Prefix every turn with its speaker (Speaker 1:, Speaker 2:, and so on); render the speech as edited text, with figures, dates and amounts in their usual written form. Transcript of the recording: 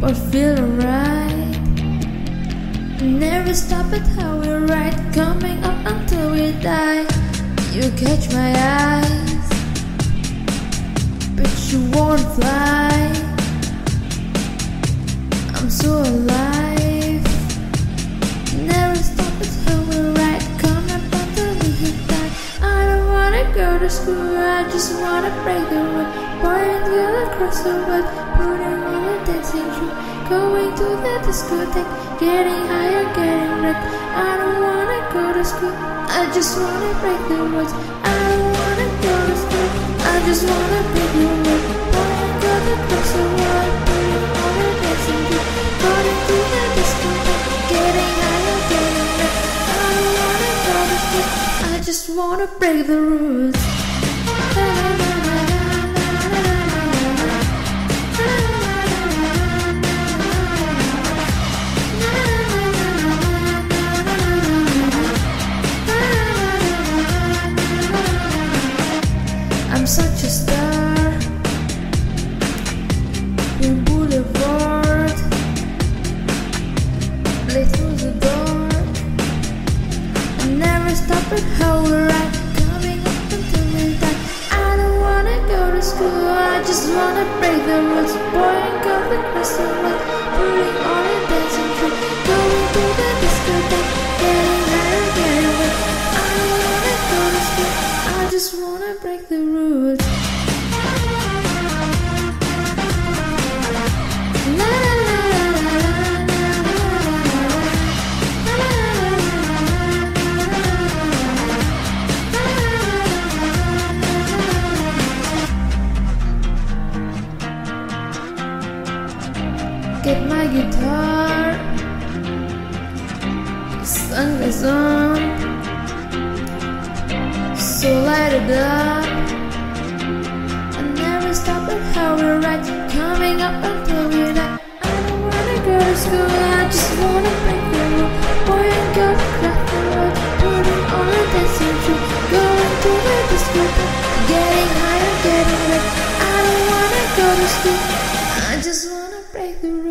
Speaker 1: but feel alright. Never stop at how we ride, coming up until we die. You catch my eyes, but you won't fly. I'm so alive. Never stop at how we ride, coming up until we die. I don't wanna go to school, I just wanna break the rule. Boy and girl across the world, putting on a dancing shoe, going to the discotheque, getting higher, getting red. I don't wanna go to school, I just wanna break the rules. I don't wanna go to school, I just wanna break the rules. Boy and girl across the world, putting on a dancing shoe, going to the discotheque, getting higher, getting red. I don't wanna go to school, I just wanna break the rules. I'm such a star in Boulevard, play through the door. I never stop at how we ride, coming up until we die. I don't wanna go to school, I just wanna break the rules. Boy and girl across the world, putting on a dancing shoe, going to the discotheque, getting higher, getting wet. I don't wanna go to school, I just wanna break the rules. La la la la la get my guitar, sun is on, so light it up. I never stop at how we ride, coming up until we die. I don't wanna go to school, I just wanna break the rule. Boy and girl across the road, putting on a dancing shoe, going to the discotheque, getting higher, getting red. I don't wanna go to school, I just wanna break the rule.